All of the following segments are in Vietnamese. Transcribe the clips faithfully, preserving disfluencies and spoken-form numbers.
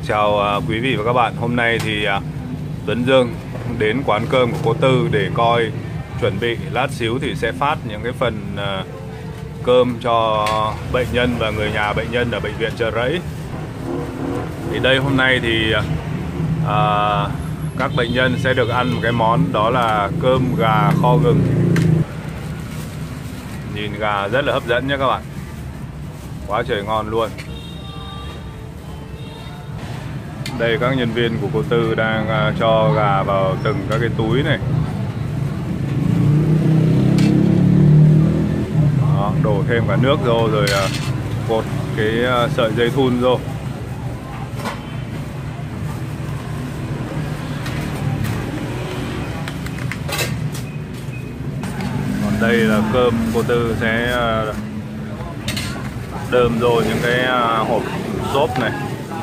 Chào uh, quý vị và các bạn. Hôm nay thì uh, Tuấn Dương đến quán cơm của cô Tư để coi, chuẩn bị lát xíu thì sẽ phát những cái phần uh, cơm cho bệnh nhân và người nhà bệnh nhân ở bệnh viện Chợ Rẫy. Thì đây hôm nay thì uh, các bệnh nhân sẽ được ăn một cái món đó là cơm gà kho gừng. Nhìn gà rất là hấp dẫn nhé các bạn. Quá trời ngon luôn. Đây các nhân viên của cô Tư đang uh, cho gà vào từng các cái túi này. Đó, đổ thêm cả nước vô rồi uh, cột cái uh, sợi dây thun vô. Còn đây là cơm cô Tư sẽ uh, đơm vô những cái uh, hộp xốp này.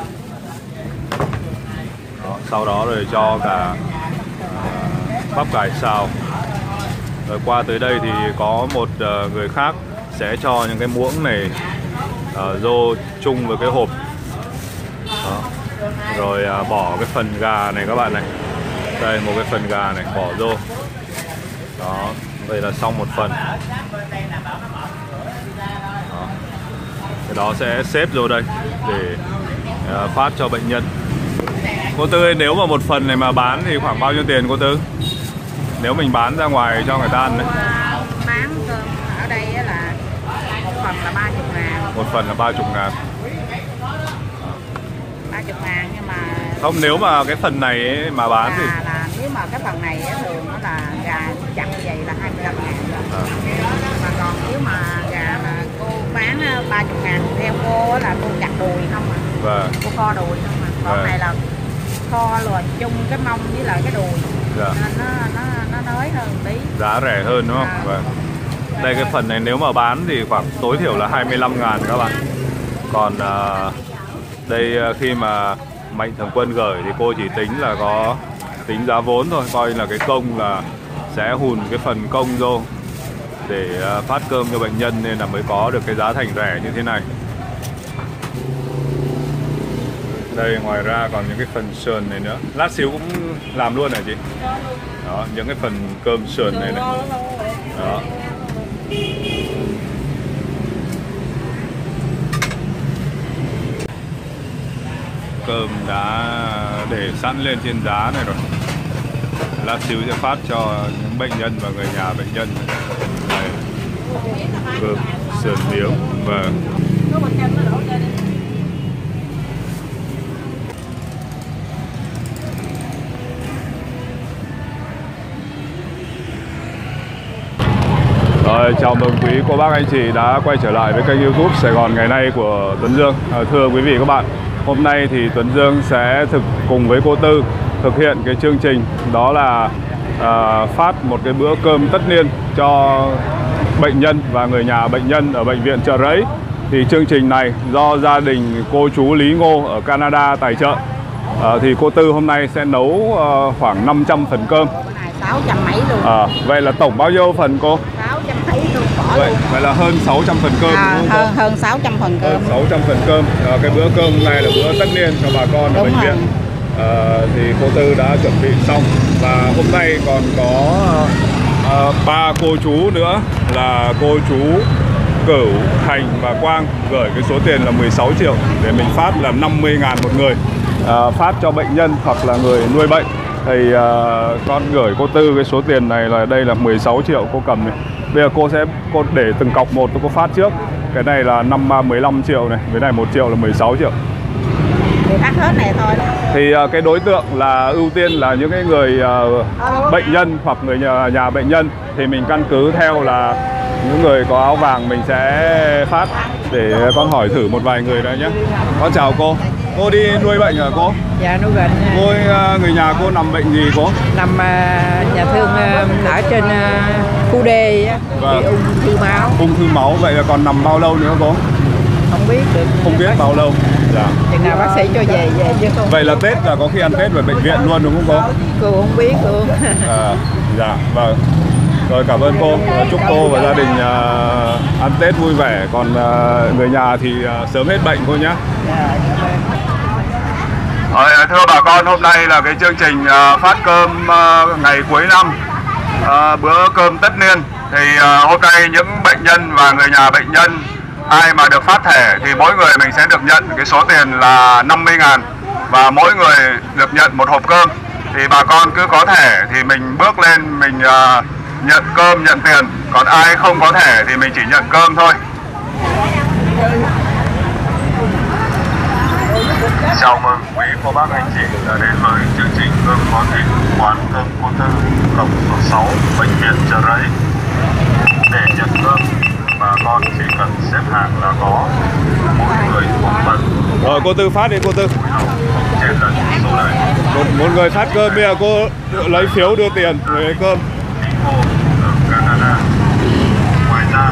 Đó, sau đó rồi cho cả uh, bắp cải xào. Rồi qua tới đây thì có một uh, người khác sẽ cho những cái muỗng này uh, vô chung với cái hộp. Đó. Rồi uh, bỏ cái phần gà này các bạn này. Đây một cái phần gà này bỏ vô. Đó, đây là xong một phần. Đó. Cái đó sẽ xếp vô đây để uh, phát cho bệnh nhân. Cô Tư ơi, nếu mà một phần này mà bán thì khoảng bao nhiêu tiền cô Tư? Nếu mình bán ra ngoài cho người ta ăn đấy. Bán cơm ở đây là một phần là ba mươi ngàn. Một phần là ba mươi ngàn. ba mươi ngàn nhưng mà... Không, nếu mà cái phần này ấy mà bán là, thì... là nếu mà cái phần này thường nó là gà chặt như vậy là hai mươi lăm ngàn. À. Mà còn nếu mà gà mà cô bán ba mươi ngàn theo cô là cô chặt đùi không à. Vâng. Cô kho đùi không à. Còn vâng. Này là kho rồi chung cái mông với lại cái đùi. Dạ. Nên nó nó nó nới hơn tí. Giá rẻ hơn đúng không? À. Vâng. Đây cái phần này nếu mà bán thì khoảng tối thiểu là hai mươi lăm ngàn các bạn. Còn uh, đây khi mà Mạnh Thường Quân gửi thì cô chỉ tính là có tính giá vốn thôi, coi là cái công là sẽ hùn cái phần công vô để uh, phát cơm cho bệnh nhân, nên là mới có được cái giá thành rẻ như thế này. Đây ngoài ra còn những cái phần sườn này nữa. Lát xíu cũng làm luôn hả chị? Đó, những cái phần cơm sườn này này. Đó. Cơm đã để sẵn lên trên giá này rồi. Lát xíu sẽ phát cho những bệnh nhân và người nhà bệnh nhân. Đây. Cơm sườn miếng và Rồi, chào mừng quý cô bác anh chị đã quay trở lại với kênh YouTube Sài Gòn ngày nay của Tuấn Dương. À, thưa quý vị và các bạn, hôm nay thì Tuấn Dương sẽ thực cùng với cô Tư thực hiện cái chương trình đó là à, phát một cái bữa cơm tất niên cho bệnh nhân và người nhà bệnh nhân ở bệnh viện Chợ Rẫy. Thì chương trình này do gia đình cô chú Lý Ngô ở Canada tài trợ. À, thì cô Tư hôm nay sẽ nấu uh, khoảng năm trăm phần cơm. sáu trăm mấy luôn. À, vậy là tổng bao nhiêu phần cô? sáu trăm mấy luôn, bỏ vậy, luôn. Vậy là hơn sáu trăm phần cơm à, đúng không? Hơn, hơn sáu trăm phần cơm. Hơn sáu trăm phần cơm. À, cái bữa cơm này là bữa tất niên cho bà con ở bệnh viện. À, thì cô Tư đã chuẩn bị xong. Và hôm nay còn có à, ba cô chú nữa là cô chú Cửu, Thành và Quang gửi cái số tiền là mười sáu triệu để mình phát là năm mươi ngàn một người, à, phát cho bệnh nhân hoặc là người nuôi bệnh. Thì uh, con gửi cô Tư cái số tiền này là đây là mười sáu triệu, cô cầm này. Bây giờ cô sẽ cô để từng cọc một, cô phát trước. Cái này là năm mười lăm triệu này, cái này một triệu là mười sáu triệu. Thì phát hết này thôi. Thì uh, cái đối tượng là ưu tiên là những cái người uh, bệnh nhân hoặc người nhà, nhà bệnh nhân. Thì mình căn cứ theo là những người có áo vàng mình sẽ phát. Để con hỏi thử một vài người đây nhé. Con chào cô. Cô đi nuôi bệnh hả cô? Dạ nuôi bệnh. Cô người nhà cô nằm bệnh gì cô? Nằm uh, nhà thương uh, ở trên uh, khu D á, vâng. Bị ung thư máu. Ung thư máu, vậy là còn nằm bao lâu nữa cô? Không biết được. Không biết bao lâu. Dạ. Chừng nào bác sĩ cho về về chứ không. Vậy là Tết là có khi ăn Tết về bệnh viện luôn đúng không cô? Cô không biết luôn. À, dạ vâng. Rồi cảm ơn cô, chúc cô và gia đình uh, ăn Tết vui vẻ. Còn uh, người nhà thì uh, sớm hết bệnh cô nhé. Dạ, Rồi, thưa bà con, hôm nay là cái chương trình uh, phát cơm uh, ngày cuối năm, uh, bữa cơm tất niên. Thì uh, hôm nay những bệnh nhân và người nhà bệnh nhân ai mà được phát thẻ thì mỗi người mình sẽ được nhận cái số tiền là năm mươi ngàn và mỗi người được nhận một hộp cơm. Thì bà con cứ có thẻ thì mình bước lên mình uh, nhận cơm, nhận tiền. Còn ai không có thẻ thì mình chỉ nhận cơm thôi. Chào mừng quý cô bác anh chị đã đến với chương trình cơm có thịt quán cơm cô Tư, cổng số sáu, bệnh viện Chợ Rẫy. Để nhận cơm, bà con chỉ cần xếp hàng là có, mỗi người một phần. Rồi cô Tư phát đi cô Tư. Trên lần số này. Một, một người phát cơm, bây giờ cô lấy phiếu đưa tiền về cơm. Cô ở Canada. Ngoài ra,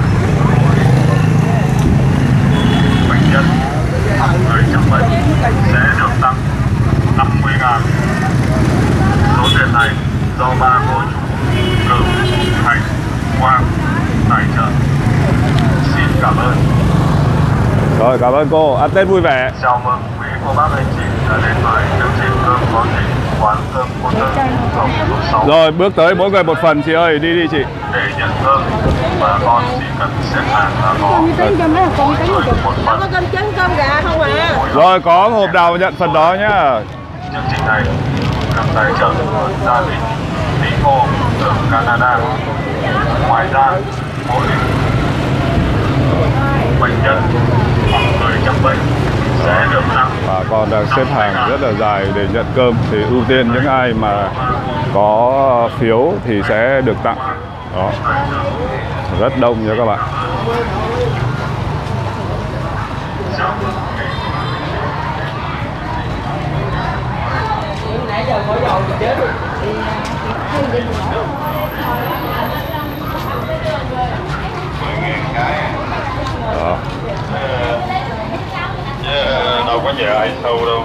bệnh nhân người chăm bệnh sẽ được tăng năm mươi ngàn. Số tiền này do ba cô chú Cửu, Thành, Quang tài trợ. Xin cảm ơn. Rồi, cảm ơn cô, ăn Tết vui vẻ. Chào mừng quý cô bác anh chị đã đến với chương trình cơm có thịt quán cơm cô Tư, cổng số sáu. Rồi, bước tới mỗi người một phần chị ơi, đi đi chị. Để nhận cơm, bà con chỉ cần xếp hàng là có. Một phần. Có cơm trứng, cơm gà không à? Rồi, có hộp nào nhận phần đó nhá. Chương trình này được tài trợ của gia đình Lý Cô ở Canada. Ngoài ra, mỗi bệnh nhân hoặc người chăm bệnh sẽ được tặng. Bà con đang xếp hàng rất là dài để nhận cơm. Thì ưu tiên những ai mà có phiếu thì sẽ được tặng. Đó, rất đông nha các bạn. Đó. Đâu có giờ ai sâu đâu.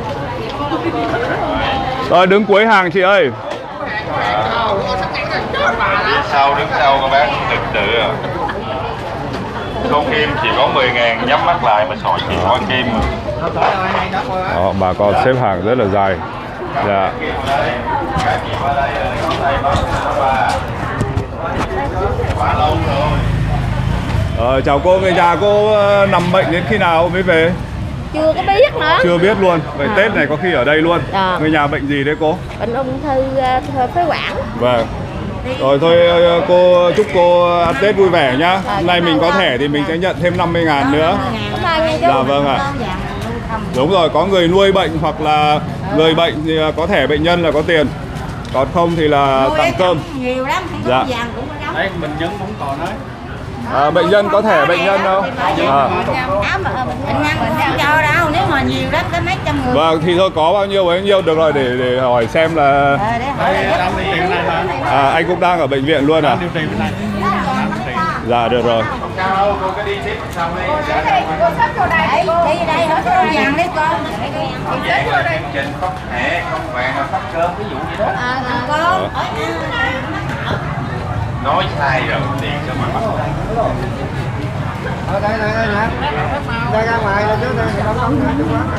Rồi, đứng cuối hàng chị ơi. Sau đứng sau các bác thực sự à. Con kim chỉ có mười ngàn, nhắm mắt lại mà sỏi chỉ có kim. Đó, bà con xếp hàng rất là dài. Dạ. Ờ, chào cô, người nhà cô nằm bệnh đến khi nào mới về? Chưa có biết nữa. Chưa biết luôn. Vậy à. Tết này có khi ở đây luôn. À. Người nhà bệnh gì đấy cô? Bệnh ung thư phế quản. Vâng. Rồi thôi cô, chúc cô ăn Tết vui vẻ nhá. Hôm nay mình có thẻ thì mình sẽ nhận thêm năm mươi ngàn nữa. Dạ vâng ạ. Đúng rồi, có người nuôi bệnh hoặc là người bệnh thì có thẻ bệnh nhân là có tiền. Còn không thì là tặng cơm. Nhiều lắm, dạ. Đấy, bệnh nhân cũng còn đấy. À, bệnh nhân có thẻ bệnh nhân đâu? À. Bệnh nhân cũng không cho đâu, nếu mà nhiều lắm tới mấy trăm người. Vâng, thì thôi có bao nhiêu bấy nhiêu được rồi, để để hỏi xem là. À, anh cũng đang ở bệnh viện luôn à? Dạ được rồi. Cô cứ đi tiếp xong đi. Đi đây hết số vàng đấy con. Trên có thẻ, không vàng mà phát cơm ví dụ vậy đó. À con. Nói sai rồi, tiền cho mà bắt. Ở đây đây đây nè. Đây ra ngoài là trước đây không không không quá.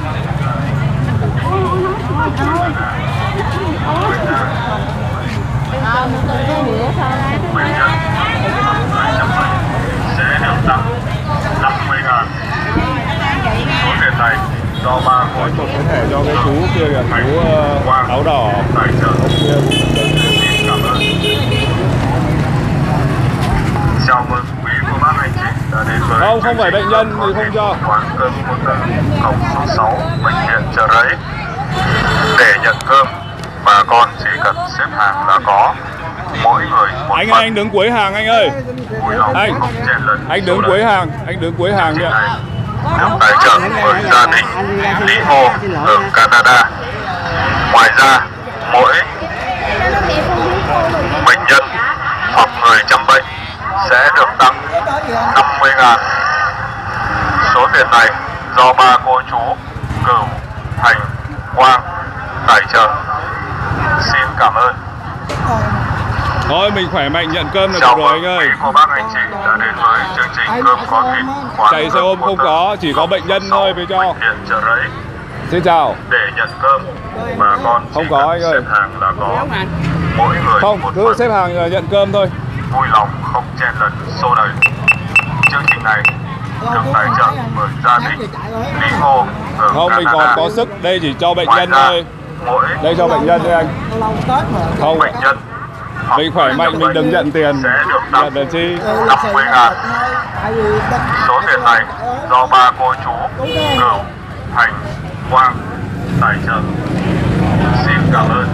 Bệnh nhân sẽ được tặng năm mươi ngàn. Số tiền này do ba cô Chụp cái thẻ cho cái chú kia kìa, chú uh, áo đỏ. tài trợ. Xin cảm ơn. Chào mừng quý cô bác anh chị đã đến với. Không, không phải bệnh nhân thì không cho. Quán cơm cô Tư, cổng số sáu, bệnh viện Chợ Rẫy. Để nhận cơm, bà con chỉ cần xếp hàng là có, mỗi người một Anh phần. ơi, anh đứng cuối hàng anh ơi. Anh, anh đứng cuối hàng, anh đứng cuối hàng đi ạ. Được tài trợ bởi gia đình Lý Hồ ở Canada. Ngoài ra, mỗi bệnh nhân hoặc người chăm bệnh sẽ được tặng năm mươi ngàn. Số tiền này do ba cô chú Cửu, Thành, Quang tài trợ. Xin cảm ơn. Thôi mình khỏe mạnh nhận cơm là Chào được rồi anh ơi. quý cô bác anh chị đã đến với chương trình cơm có thịt. Chạy xe ôm không có, chỉ có bệnh nhân thôi với cho. Bệnh viện Chợ Rẫy. Xin chào. Để nhận cơm, bà con Không chỉ có cần anh ơi. xếp hàng là có. Mỗi người Không, một cứ phần. xếp hàng nhận cơm thôi. Vui lòng không chen lấn xô đẩy. Chương trình này được tài trợ bởi gia đình Lý Ngô ở Không, mình Canada. còn có sức. Đây chỉ cho bệnh Ngoài nhân ra, thôi. mỗi Đây cho bệnh nhân thôi anh. Không, bệnh nhân hoặc mình khỏe mạnh mình đừng nhận tiền. sẽ được tặng Nhận là chi? năm mươi ngàn. Số tiền này do ba cô chú Cửu, Thành, Quang tài trợ. Xin cảm ơn.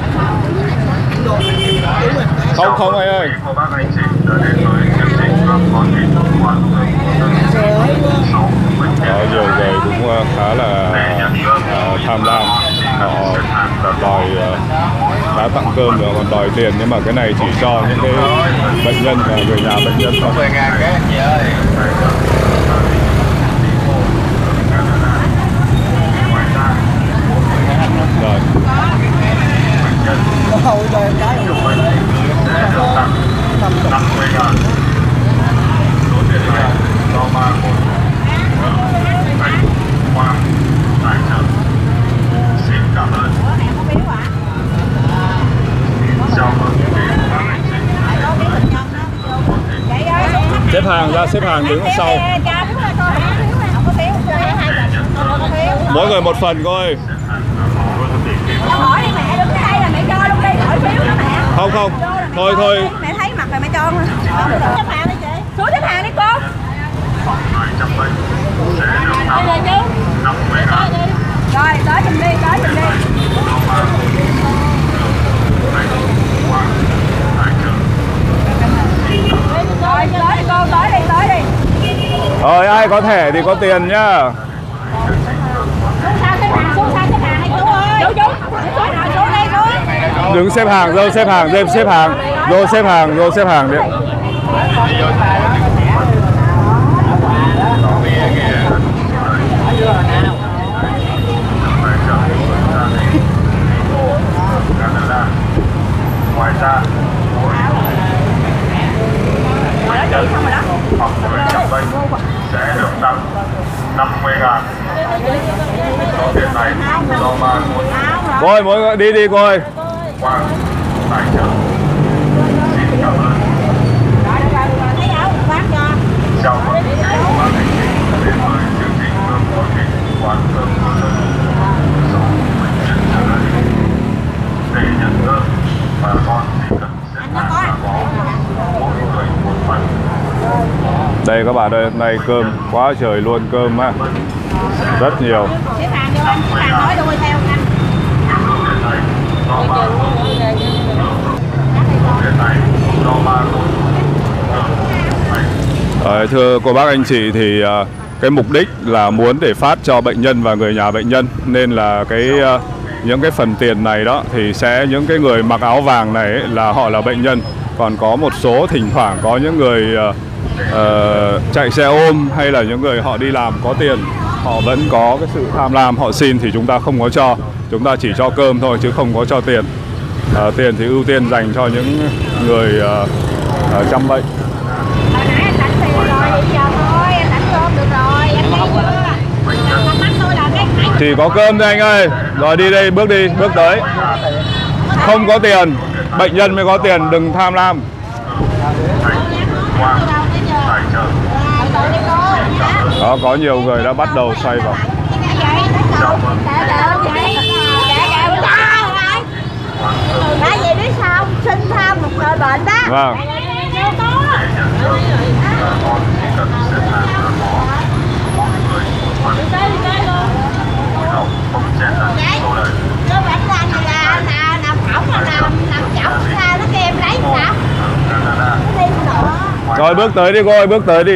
Không, không anh ơi. Cô bác anh chị đã đến với chương trình cơm có thịt quán cơm số bệnh Có nhân. nhiều người cũng uh, khá là uh, tham lam. Họ đòi uh, đã tặng cơm rồi còn đòi tiền, nhưng mà cái này chỉ cho những cái bệnh nhân và người nhà bệnh nhân thôi. mười ngàn cái chị ơi. Rồi. Ôi trời cái năm mươi ngàn. Số tiền này do ba cô Thành, Quang tài trợ. Xin cảm ơn. Chào mừng quý cô bác anh chị đã đến với Xếp hàng ra, xếp hàng đứng sau. Mỗi người một phần coi. Hỏi đi mẹ, đứng đây là mẹ cho luôn đi, hỏi phiếu đó mẹ. Không không, thôi thôi. Mẹ thấy mặt rồi mẹ cho mà. Xếp hàng đi chị. Xuống xếp hàng đi cô. hai trăm bệnh sẽ được tặng Rồi chứ. năm mươi ngàn. Rồi, tới giùm đi, tới giùm đi. Rồi, tới đi cô, tới đi, tới đi. Rồi ai có thẻ thì có tiền nhá. Xuống sao xếp hàng, xuống sao xếp hàng đi chú ơi. Chú chú, xuống nào xuống đi chú. Đứng xếp hàng, rồi xếp hàng, rồi xếp hàng, rồi xếp hàng, rồi xếp hàng đấy. Ngoài ra, hoặc người trong bệnh sẽ được tặng năm mươi ngàn. Số tiền này do ba cô Rồi mỗi người đi đi coi. Quang tài trợ. Xin cảm ơn. Thấy áo phát cho. Chào mừng quý cô bác anh chị đến với chương trình cơm có thịt quán cơm có dân số bệnh nhân gia đình. Để nhận cơm, bà con chỉ cần xếp hàng là có. Mỗi người một phần. Đây các bạn ơi, hôm nay cơm quá trời luôn, cơm á. Rất nhiều. Xếp hàng cho anh, xếp hàng nói đuôi theo anh. Số tiền này do ba cô Số tiền này do ba cô Ờ, thưa cô bác anh chị thì uh, cái mục đích là muốn để phát cho bệnh nhân và người nhà bệnh nhân, nên là cái uh, những cái phần tiền này đó thì sẽ những cái người mặc áo vàng này ấy, là họ là bệnh nhân, còn có một số thỉnh thoảng có những người uh, uh, chạy xe ôm hay là những người họ đi làm có tiền, họ vẫn có cái sự tham lam, họ xin thì chúng ta không có cho, chúng ta chỉ cho cơm thôi chứ không có cho tiền. Uh, tiền thì ưu tiên dành cho những người uh, uh, chăm bệnh. Hồi nãy anh đánh tiền rồi, vậy giờ thôi, anh đánh cơm được rồi, anh đi chưa? Con mắt tôi là cái cái Chỉ có cơm thôi anh ơi. Rồi đi đây, bước đi, bước tới. Không có tiền, bệnh nhân mới có tiền, đừng tham lam. Quang tài trợ. Đó, có nhiều người đã bắt đầu xoay vào. Chào mừng Nói gì biết sao, sinh tham một người bệnh đó. Vâng. để nhận cơm, bà con chỉ cần xếp hàng là có. Mỗi người một phần. Vui lòng không chen lấn xô đẩy. Cái bệnh anh này là là nằm cổng là nằm nằm chổng ra nó kêu em lấy sao? Canada. Nó đi nữa. Rồi bước tới đi cô ơi, bước tới đi.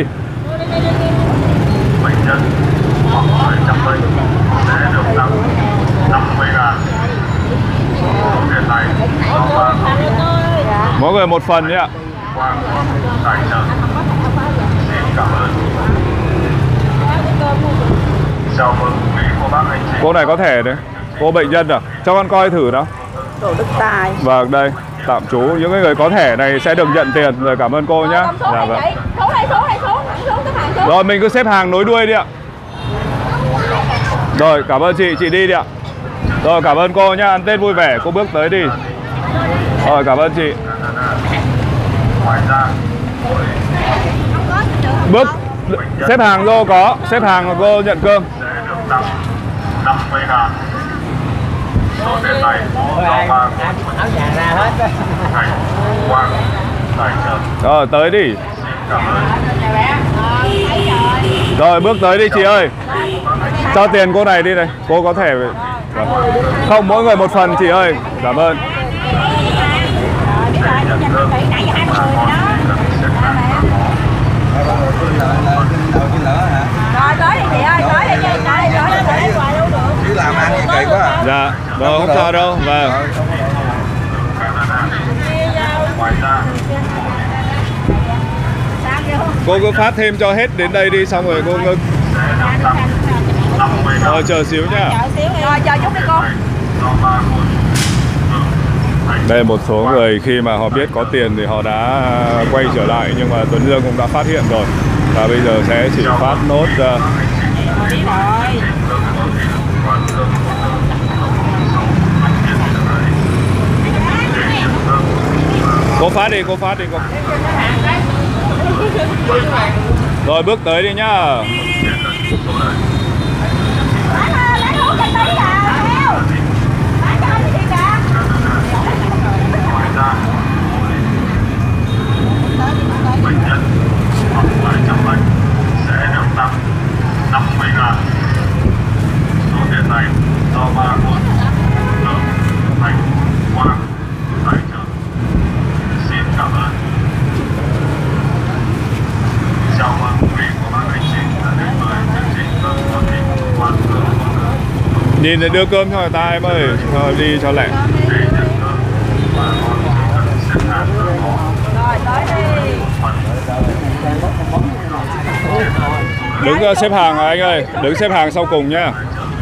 Bệnh nhân hoặc người trong bệnh sẽ được tặng năm mươi ngàn. Số tiền này do ba cô Mỗi người một phần nhé ạ. Quang tài trợ. Xin cảm ơn. Chào mừng quý cô bác anh chị. Cô này có thẻ đấy. Cô bệnh nhân à? Cho con coi thử đó. Đồ Đức Tài. Vâng, đây, tạm trú. Những cái người có thẻ này sẽ được nhận tiền. Rồi cảm ơn cô nhé. Dạ vâng. Xuống đây, xuống đây, xuống, xuống cái hàng xuống. Rồi mình cứ xếp hàng nối đuôi đi ạ. Rồi, cảm ơn chị, chị đi đi ạ. Rồi, cảm ơn cô nhá, ăn Tết vui vẻ, cô bước tới đi. Rồi, cảm ơn chị. Ngoài ra, Bước, xếp hàng vô có, xếp hàng và cô nhận cơm. sẽ được tặng năm mươi ngàn. Số tiền này do ba áo nhà ra hết. Thành Quang tài trợ. Rồi, tới đi. Xin cảm ơn. Rồi, bước tới đi chị ơi. Cho tiền cô này đi này, cô có thẻ. Không, mỗi người một phần chị ơi. Cảm ơn. Rồi tới đi chị ơi, tới đi chị, tới đi, tới đi, tới đi, hoài đâu được. Chứ làm ăn gì kỳ quá à. Dạ, rồi không sao đâu. Vâng. Ngoài ra, Cô cứ phát thêm cho hết đến đây đi, xong rồi cô ngưng. sẽ được tặng năm mươi ngàn. Rồi, chờ xíu nhá. Rồi chờ chút đi cô. Do ba cô chủ Thành Đây một số người khi mà họ biết có tiền thì họ đã quay trở lại, nhưng mà Tuấn Dương cũng đã phát hiện rồi. Và bây giờ sẽ chỉ phát nốt uh, Đi rồi. cô phát đi, cô phát đi cô. Rồi bước tới đi nhá. Lấy thuốc cho tí à, theo. Lấy cho anh chị cả. Ngoài ra, bệnh nhân hoặc người chăm bệnh sẽ được tặng năm mươi ngàn. Số tiền này do ba nguồn Lượng, Thành, Quang tài trợ. Xin cảm ơn. Chào mừng quý vị và các anh chị đã đến với chương trình cơm có thịt quán cơm có nước. Nhìn để đưa cơm cho người ta em ơi, thôi đi cho lẹ. Để nhận cơm, bà con chỉ cần xếp hàng ở đó. Rồi tới đi. Đứng uh, xếp hàng à anh ơi, đứng xếp hàng sau cùng nhá.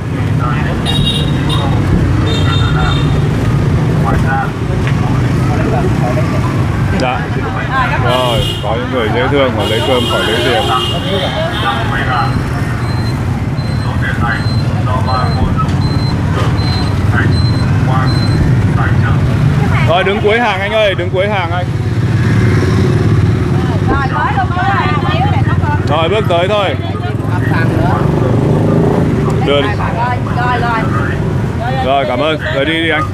Dạ. Rồi, có những người dễ thương mà lấy cơm khỏi lấy tiền. Số tiền này do ba cô chủ Lượng, Thành, Quang tài trợ. Rồi đứng cuối hàng anh ơi, đứng cuối hàng anh. Rồi tới luôn cô ơi, xíu này có con. Rồi bước tới thôi. Đưa đi. Rồi, rồi, rồi. Rồi cảm ơn, rồi đi đi anh.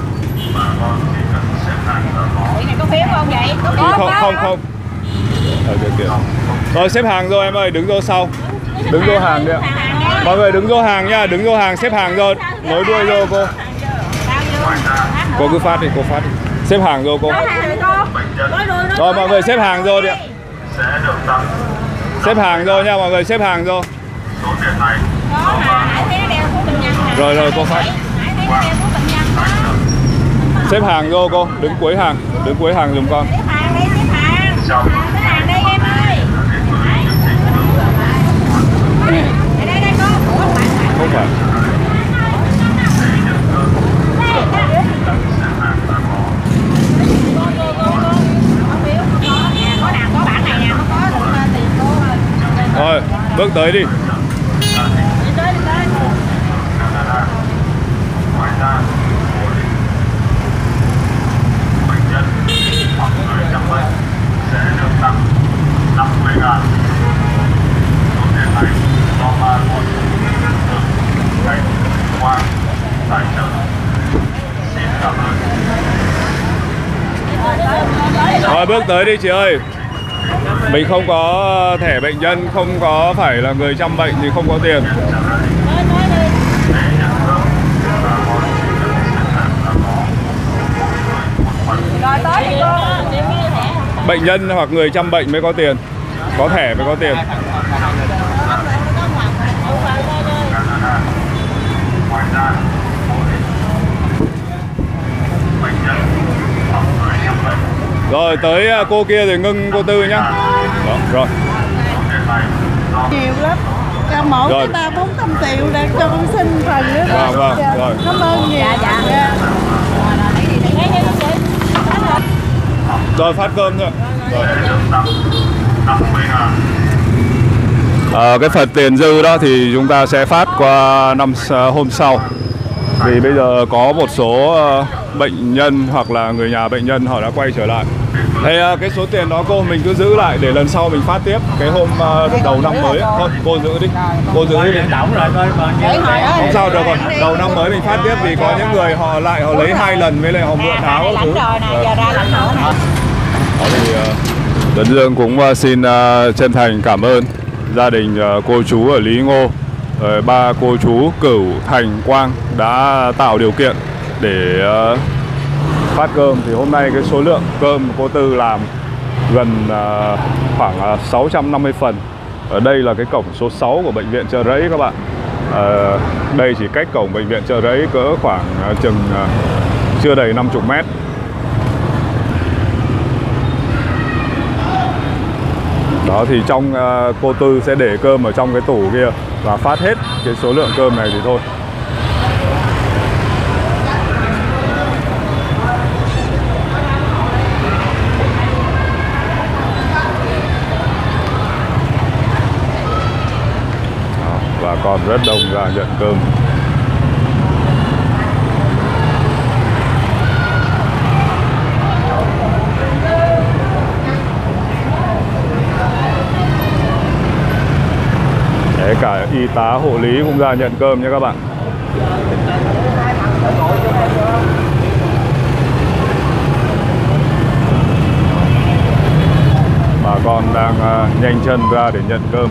Chị này có phiếu không vậy? Có Không không không. Rồi, kìa, kìa. Rồi xếp hàng rồi em ơi, đứng vô sau. Đứng vô hàng đi ạ. Mọi người đứng vô hàng nha, đứng vô hàng xếp hàng rồi. Nối đuôi vô cô. Cô cứ phát đi, cô phát đi. Xếp hàng rồi cô. Rồi mọi người xếp hàng rồi đi ạ. Sẽ được tặng Xếp hàng rồi nha, mọi người xếp hàng rồi. số tiền này Có mà Hải thấy nó đeo của bệnh nhân nè. Rồi rồi cô phát. Hải thấy nó đeo của bệnh nhân đó. Xếp hàng vô cô, đứng cuối hàng, đứng cuối hàng giùm con. Xếp hàng đi, xếp hàng. Xếp hàng đi em ơi. Đây đây đây con. Ủa phải phải. Không phải. Có nào có bản này nè, nó có tiền cô. Rồi, bước tới đi. Đi tới đi tới. Ngoài ra, bệnh nhân hoặc người chăm bệnh sẽ được tặng năm mươi ngàn. Số tiền này do ba nguồn Lượng, Thành, Quang tài trợ. Xin cảm ơn. Rồi bước tới đi chị ơi. Mình không có thẻ bệnh nhân, không có phải là người chăm bệnh thì không có tiền. Rồi tới đi cô. Bệnh nhân hoặc người chăm bệnh mới có tiền. Có thẻ mới có tiền. Ngoài ra, bệnh nhân hoặc người chăm bệnh Rồi tới cô kia thì ngưng cô Tư nhá. Đó, rồi. Nhiều lắm, cho mỗi Rồi. cái ba bốn trăm triệu để cho con xin phần nữa. Vâng, vâng, rồi. Cảm ơn nhiều. Dạ dạ. Rồi phát cơm thôi. Rồi. năm mươi ngàn. À, cái phần tiền dư đó thì chúng ta sẽ phát qua năm hôm sau. Vì bây giờ có một số bệnh nhân hoặc là người nhà bệnh nhân họ đã quay trở lại. Thế cái số tiền đó cô mình cứ giữ lại để lần sau mình phát tiếp cái hôm đầu năm mới. Thôi cô giữ đi, cô giữ đi. Không sao được rồi, đầu năm mới mình phát tiếp vì có những người họ lại họ lấy hai lần với lại họ mượn áo các thứ. Đó thì Tuấn Dương cũng xin chân thành cảm ơn gia đình cô chú ở Lý Ngô, ba cô chú Cửu, Thành, Quang đã tạo điều kiện để phát cơm. Thì hôm nay cái số lượng cơm cô Tư làm gần uh, khoảng uh, sáu trăm năm mươi phần. Ở đây là cái cổng số sáu của bệnh viện Chợ Rẫy các bạn. uh, Đây chỉ cách cổng bệnh viện Chợ Rẫy cỡ khoảng uh, chừng uh, chưa đầy năm mươi mét. Đó thì trong uh, cô Tư sẽ để cơm ở trong cái tủ kia và phát hết cái số lượng cơm này thì thôi. Và còn rất đông ra nhận cơm. Để cả y tá hộ lý cũng ra nhận cơm nha các bạn. Bà con đang uh, nhanh chân ra để nhận cơm.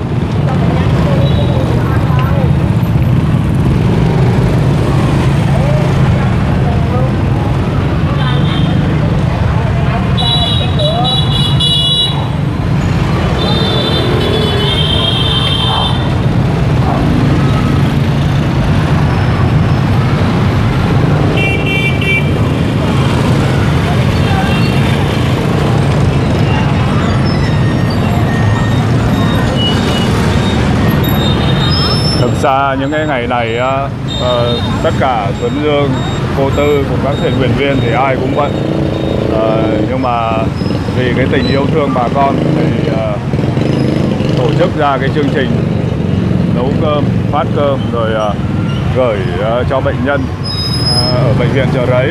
Ra những cái ngày này uh, tất cả Tuấn Dương, cô Tư cùng các thiện nguyện viên thì ai cũng bận, uh, nhưng mà vì cái tình yêu thương bà con thì uh, tổ chức ra cái chương trình nấu cơm, phát cơm rồi uh, gửi uh, cho bệnh nhân uh, ở bệnh viện Chợ Rẫy.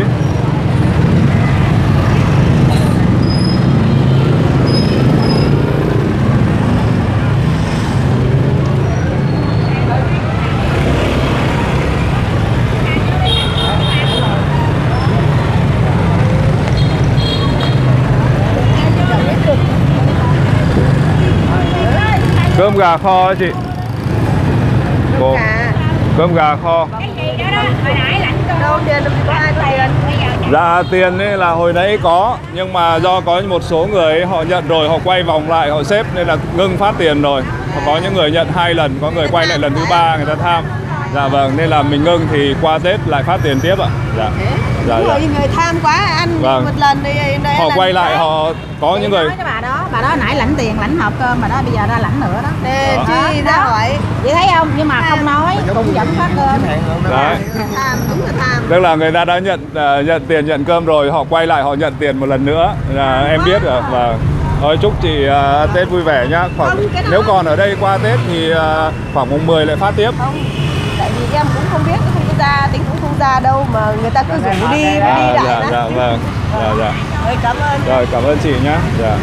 Cơm gà kho ấy chị. Cô. Cơm gà kho. Cái gì đó đó, hồi nãy lãnh cơm. Đâu tiền được có hai tiền. Dạ tiền ấy là hồi nãy có, nhưng mà do có một số người ấy, họ nhận rồi họ quay vòng lại họ xếp nên là ngưng phát tiền rồi. Họ có những người nhận hai lần, có người quay lại lần thứ ba người ta tham. Dạ vâng, nên là mình ngưng thì qua Tết lại phát tiền tiếp ạ. Dạ. Dạ, dạ. Người, người tham quá ăn Vâng. một lần thì đây Họ quay lại họ có những người nói cho bà đó, bà đó nãy lãnh tiền, lãnh hộp cơm, bà đó bây giờ ra lãnh nữa đó. Để Đó. chi ra hỏi. Chị thấy không? Nhưng mà không nói, cũng vẫn phát cơm. đấy. Tham, đúng là tham. Tức là người ta đã nhận uh, nhận tiền nhận cơm rồi, họ quay lại họ nhận tiền một lần nữa. Là em biết rồi. Và thôi chúc chị uh, Tết vui vẻ nhá. Khoảng, Không, cái đó- nếu còn ở đây qua Tết thì uh, khoảng mùng mười lại phát tiếp. Không, tại vì em cũng không biết, không có ra, tính cũng không ra đâu mà người ta cứ rủ đi, đi À, lại dạ, đó. dạ, vâng. Dạ, dạ. Rồi, cảm ơn. Rồi, cảm ơn chị nhá. Dạ.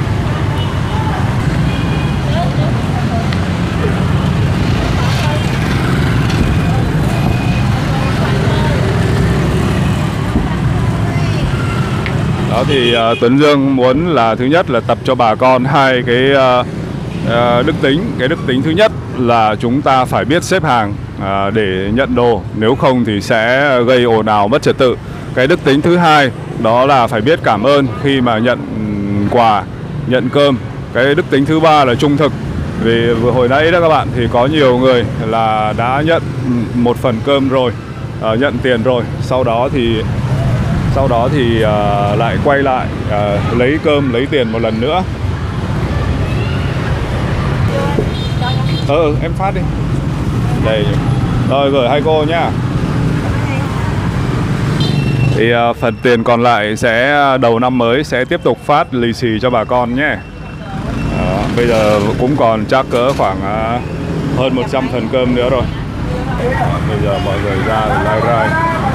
Đó thì uh, Tuấn Dương muốn là thứ nhất là tập cho bà con hai cái uh, uh, đức tính. Cái đức tính thứ nhất là chúng ta phải biết xếp hàng uh, để nhận đồ, nếu không thì sẽ gây ồn ào mất trật tự. Cái đức tính thứ hai đó là phải biết cảm ơn khi mà nhận quà, nhận cơm. Cái đức tính thứ ba là trung thực. Vì vừa hồi nãy đó các bạn thì có nhiều người là đã nhận một phần cơm rồi, uh, nhận tiền rồi, sau đó thì sau đó thì uh, lại quay lại uh, lấy cơm, lấy tiền một lần nữa. Ờ ừ, em phát đi. Đây. Rồi gửi hai cô nhá. Thì uh, phần tiền còn lại sẽ đầu năm mới sẽ tiếp tục phát lì xì cho bà con nhé. Uh, bây giờ cũng còn chắc cỡ khoảng uh, hơn một trăm phần cơm nữa rồi. Đó, bây giờ mọi người ra lai rai.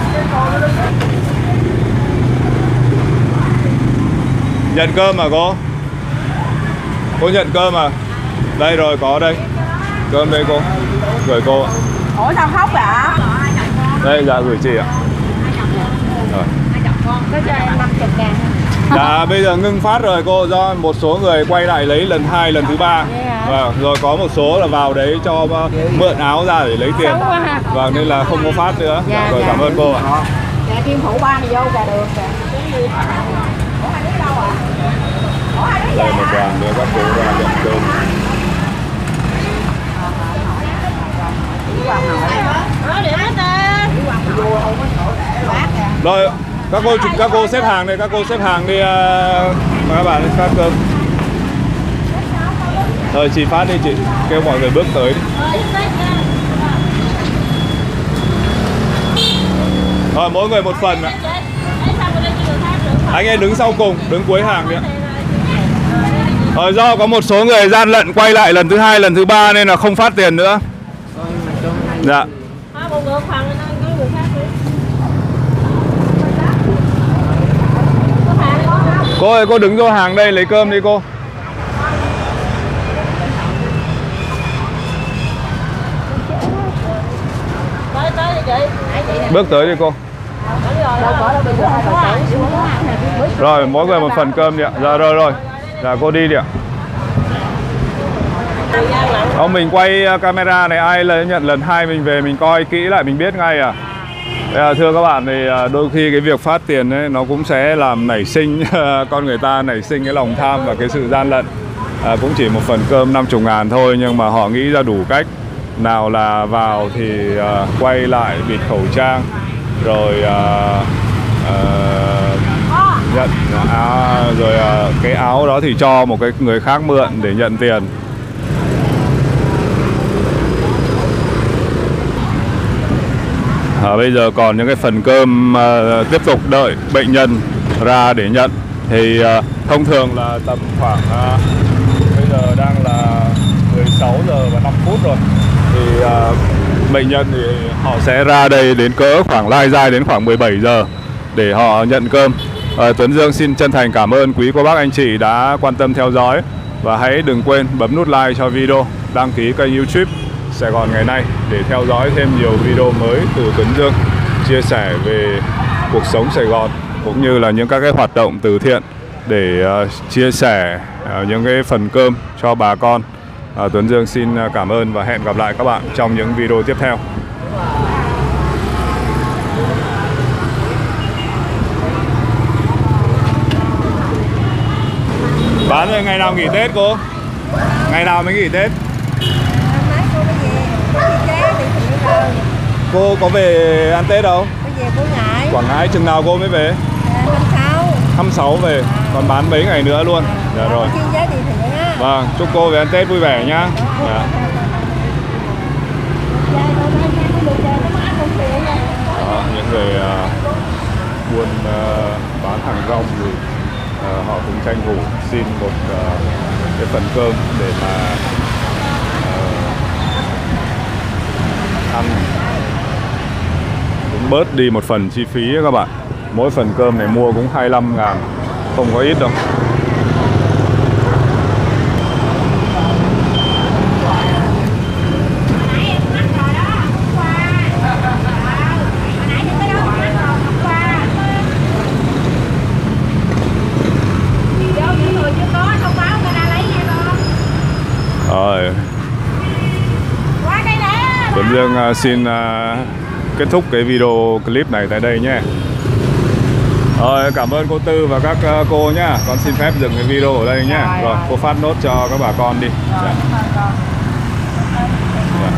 Nhận cơm mà cô? Cô nhận cơm à? Đây rồi, có đây. Cơm đây cô. Gửi cô ạ. Ủa sao khóc ạ? Đây, dạ gửi chị ạ. Rồi. Có cho em năm mươi ngàn. Dạ bây giờ ngưng phát rồi cô, do một số người quay lại lấy lần hai, lần thứ ba. Vâng, rồi có một số là vào đấy cho mượn áo ra để lấy tiền. Vâng, nên là không có phát nữa. Dạ, Rồi dạ. cảm ơn cô ạ. Dạ Kim Phụ ba thì vô cả đường kìa. Đây một đoàn nữa các cô ra nhận cơm. Rồi các cô các cô xếp hàng đây, các cô xếp hàng đi uh, mời các bạn đi phát cơm. Rồi chị phát đi chị, kêu mọi người bước tới đi. Rồi mỗi người một phần ạ. Anh ấy đứng sau cùng, đứng cuối hàng đi ạ. Rồi do có một số người gian lận quay lại lần thứ hai, lần thứ ba nên là không phát tiền nữa. Dạ. Cô ơi, cô đứng vô hàng đây lấy cơm đi cô. Bước tới đi cô. Rồi mỗi người một phần cơm đi ạ. Dạ rồi rồi. Dạ cô đi đi ạ. Ông mình quay camera này, ai là nhận lần hai mình về mình coi kỹ lại mình biết ngay à. À, thưa các bạn thì đôi khi cái việc phát tiền ấy nó cũng sẽ làm nảy sinh con người ta nảy sinh cái lòng tham và cái sự gian lận. À, cũng chỉ một phần cơm năm mươi ngàn thôi nhưng mà họ nghĩ ra đủ cách. Nào là vào thì uh, quay lại bịt khẩu trang rồi uh, uh, nhận áo, rồi uh, cái áo đó thì cho một cái người khác mượn để nhận tiền. À, bây giờ còn những cái phần cơm uh, tiếp tục đợi bệnh nhân ra để nhận. Thì uh, thông thường là tầm khoảng uh, bây giờ đang là mười sáu giờ và năm phút rồi. Thì uh, bệnh nhân thì họ sẽ ra đây đến cỡ khoảng lai dai đến khoảng mười bảy giờ để họ nhận cơm. uh, Tuấn Dương xin chân thành cảm ơn quý cô bác anh chị đã quan tâm theo dõi. Và hãy đừng quên bấm nút like cho video, đăng ký kênh YouTube Sài Gòn Ngày Nay để theo dõi thêm nhiều video mới từ Tuấn Dương chia sẻ về cuộc sống Sài Gòn cũng như là những các cái hoạt động từ thiện để uh, chia sẻ uh, những cái phần cơm cho bà con. uh, Tuấn Dương xin cảm ơn và hẹn gặp lại các bạn trong những video tiếp theo. Bán rồi, ngày nào nghỉ Tết cô? Ngày nào mới nghỉ Tết? Cô có về ăn Tết đâu? Bây giờ cô ngại. Quảng Ngãi chừng nào cô mới về? Năm sáu. Năm sáu về, còn bán mấy ngày nữa luôn. Dạ rồi. Vâng, chúc cô về ăn Tết vui vẻ nhá. Dạ. Đó, những người uh, buôn uh, bán hàng rong thì uh, họ cũng tranh thủ xin một uh, cái phần cơm để mà uh, ăn, cũng bớt đi một phần chi phí các bạn. Mỗi phần cơm này mua cũng hai mươi lăm ngàn, không có ít đâu. Rồi. Tuấn Dương uh, xin uh, kết thúc cái video clip này tại đây nhé. Rồi, cảm ơn cô Tư và các uh, cô nhá. Con xin phép dừng cái video ở đây nhé. Rồi, cô phát nốt cho các bà con đi. Dạ. Dạ.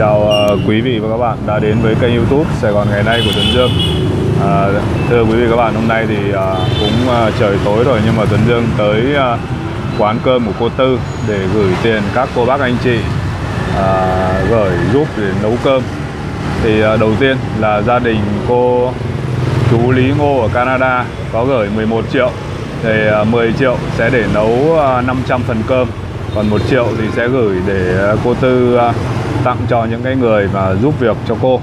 Chào uh, quý vị và các bạn đã đến với kênh YouTube Sài Gòn ngày nay của Tuấn Dương. uh, Thưa quý vị và các bạn, hôm nay thì uh, cũng uh, trời tối rồi, nhưng mà Tuấn Dương tới uh, quán cơm của cô Tư để gửi tiền các cô bác anh chị uh, gửi giúp để nấu cơm. Thì uh, đầu tiên là gia đình cô chú Lý Ngô ở Canada có gửi mười một triệu. Thì uh, mười triệu sẽ để nấu uh, năm trăm phần cơm, còn một triệu thì sẽ gửi để uh, cô Tư uh, tặng cho những cái người mà giúp việc cho cô.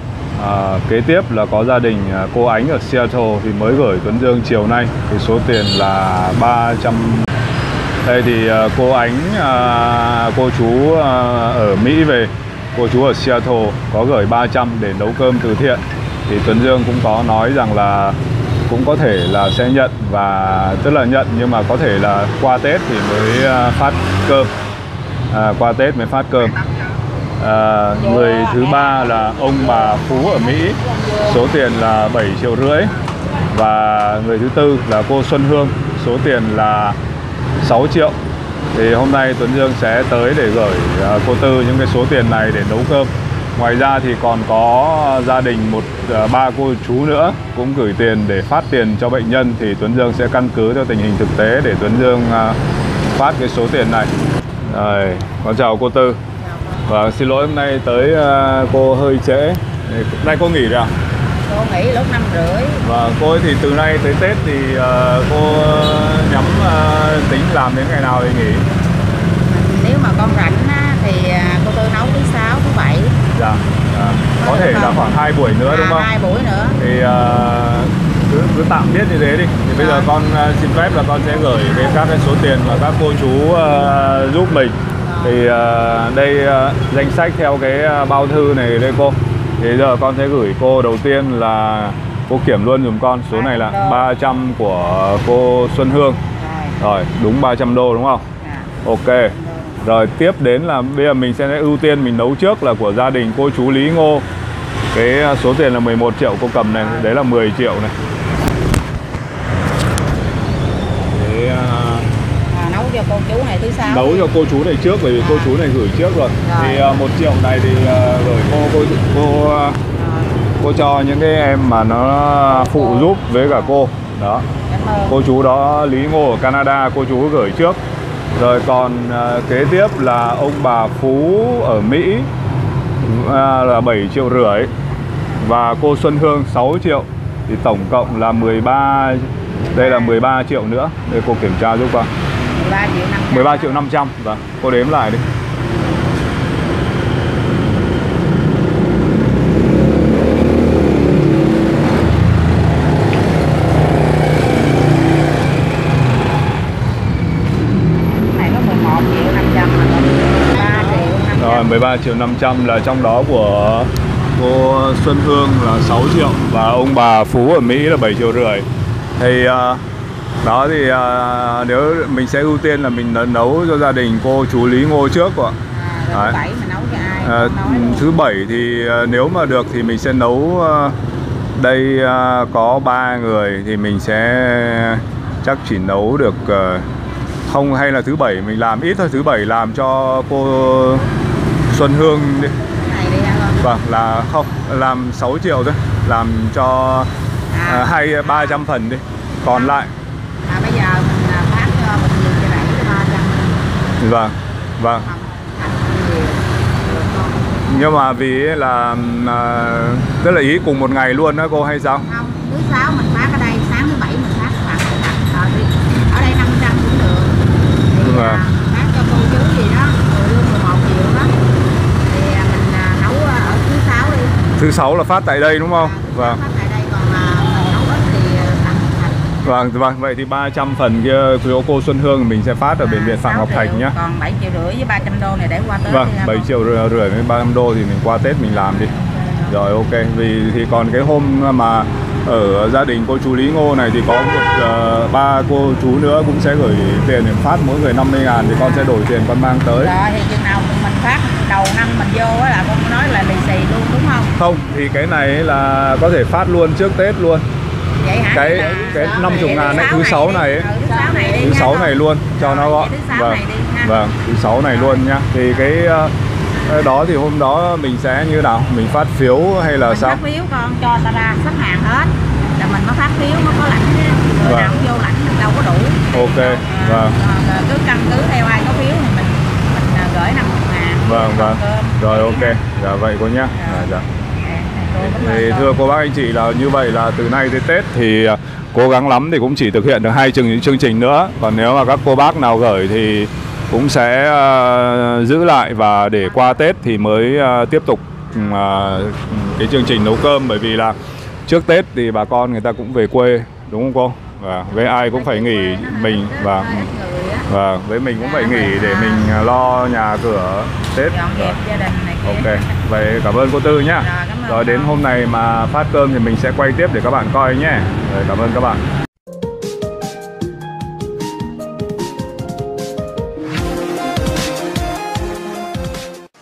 à, Kế tiếp là có gia đình cô Ánh ở Seattle thì mới gửi Tuấn Dương chiều nay, thì số tiền là ba trăm. Đây thì cô Ánh, cô chú ở Mỹ về, cô chú ở Seattle có gửi ba trăm để nấu cơm từ thiện. Thì Tuấn Dương cũng có nói rằng là cũng có thể là sẽ nhận, và tức là nhận nhưng mà có thể là qua Tết thì mới phát cơm, à, qua Tết mới phát cơm. À, người thứ ba là ông bà Phú ở Mỹ, số tiền là bảy triệu rưỡi. Và người thứ tư là cô Xuân Hương, số tiền là sáu triệu. Thì hôm nay Tuấn Dương sẽ tới để gửi uh, cô Tư những cái số tiền này để nấu cơm. Ngoài ra thì còn có gia đình một uh, ba cô chú nữa cũng gửi tiền để phát tiền cho bệnh nhân. Thì Tuấn Dương sẽ căn cứ theo tình hình thực tế để Tuấn Dương uh, phát cái số tiền này. Rồi, con chào cô Tư. Và xin lỗi hôm nay tới uh, cô hơi trễ. Nay cô nghỉ rồi à? Cô nghỉ lúc năm rưỡi. Và cô ấy thì từ nay tới Tết thì uh, cô nhắm uh, tính làm đến ngày nào thì nghỉ? Nếu mà con rảnh á, thì cô Tư nấu thứ sáu, thứ bảy. Dạ, à, có thể là khoảng hai buổi nữa đúng không? À, hai buổi nữa. Thì uh, cứ, cứ tạm biết như thế đi. Thì bây giờ con uh, xin phép là con sẽ gửi đến các cái số tiền mà các cô chú uh, giúp mình. Thì uh, đây uh, danh sách theo cái uh, bao thư này đây cô. Thì giờ con sẽ gửi cô đầu tiên là cô kiểm luôn dùm con. Số này là ba trăm của cô Xuân Hương. Rồi, đúng ba trăm đô đúng không? Ok. Rồi tiếp đến là bây giờ mình sẽ ưu tiên mình nấu trước là của gia đình cô chú Lý Ngô. Cái số tiền là mười một triệu cô cầm này, đấy là mười triệu này. Đấy, à, nấu cho cô chú này thứ sáu. Nấu cho cô chú này trước, bởi vì cô chú này gửi trước rồi. rồi. Thì uh, một triệu này thì uh, gửi cô cô cô uh, cô cho những cái em mà nó phụ cô. giúp với cả cô. Đó. Cô chú đó Lý Ngô ở Canada, cô chú gửi trước. Rồi còn uh, kế tiếp là ông bà Phú ở Mỹ uh, là bảy triệu rưỡi. Và cô Xuân Hương sáu triệu. Thì tổng cộng là mười ba. Đây là mười ba triệu nữa. Đây cô kiểm tra giúp con. mười ba triệu năm trăm. Vâng, cô đếm lại đi. Này có mười một triệu năm trăm mà ba triệu năm trăm. Rồi mười ba triệu năm trăm là trong đó của cô Xuân Hương là sáu triệu và ông bà Phú ở Mỹ là bảy triệu rưỡi. Thì uh, đó thì uh, nếu mình sẽ ưu tiên là mình nấu cho gia đình cô chú Lý Ngô trước ạ. À, thứ bảy mình nấu cho ai? À, thứ bảy thì uh, nếu mà được thì mình sẽ nấu uh, đây uh, có ba người thì mình sẽ chắc chỉ nấu được uh, không, hay là thứ bảy mình làm ít thôi, thứ bảy làm cho cô Xuân Hương đi. Này đi ăn không? Vâng, là không, làm sáu triệu thôi, làm cho à, uh, hay ba trăm phần đi, còn à. lại à, bây giờ mình phát cho mình nhiều cho đẩy cho ba trăm. Vâng, vâng. Nhưng mà vì là uh, tức là ý cùng một ngày luôn đó cô hay sao? Không, thứ sáu mình phát ở đây, sáng thứ bảy mình phát phát ở đây năm trăm cũng được. Thì vâng. uh, phát cho cô chú gì đó, rồi lương mười một triệu đó. Thì uh, mình uh, nấu ở thứ sáu đi. Thứ sáu là phát tại đây đúng không? À, vâng. Phát tại đây, còn uh, mình nấu ít thì tặng thành. Vâng, vâng, vậy thì ba trăm phần kia của cô Xuân Hương mình sẽ phát ở à, bệnh viện Phạm Ngọc Thạch nhé. Còn bảy triệu rưỡi với ba trăm đô này để qua Tết. Vâng, bảy triệu rưỡi với ba trăm đô thì mình qua Tết mình làm đi. Rồi ok, vì thì còn cái hôm mà ở gia đình cô chú Lý Ngô này thì có một uh, ba cô chú nữa cũng sẽ gửi tiền để phát mỗi người năm mươi ngàn thì con sẽ đổi tiền con mang tới. Rồi thì chừng nào mình phát đầu năm mình vô á là con nói là lì xì luôn đúng không? Không, thì cái này là có thể phát luôn trước Tết luôn. Vậy hả? Cái cái năm mươi ngàn ấy, thứ sáu này ấy. Thứ sáu này đi. Thứ sáu này luôn cho nó gọn. Vâng. Vâng, thứ sáu này luôn nhá. Thì cái Cái đó thì hôm đó mình sẽ như nào? Mình phát phiếu hay là mình sao? phát phiếu con cho ta ra xếp hàng hết là mình mới phát phiếu mới có lãnh chứ. Người Vâng. nào cũng vô lãnh mình đâu có đủ. Ok, À, vâng. à, cứ căn cứ theo ai có phiếu thì mình mình à, gửi năm mươi ngàn. Vâng, vâng. Cơm. Rồi ok, dạ vậy cô nhá. Dạ, dạ. Thì thưa cô bác anh chị là như vậy là từ nay tới Tết thì à, cố gắng lắm thì cũng chỉ thực hiện được hai chương chương trình nữa. Còn nếu mà các cô bác nào gửi thì cũng sẽ à, giữ lại và để qua Tết thì mới à, tiếp tục à, cái chương trình nấu cơm, bởi vì là trước Tết thì bà con người ta cũng về quê đúng không cô? Và với ai cũng phải nghỉ mình và và với mình cũng phải nghỉ để mình lo nhà cửa Tết. Dọn dẹp gia đình này kia. Ok, vậy cảm ơn cô Tư nhá. Rồi, cảm ơn Rồi đến con. hôm này mà phát cơm thì mình sẽ quay tiếp để các bạn coi nhé. Rồi cảm ơn các bạn.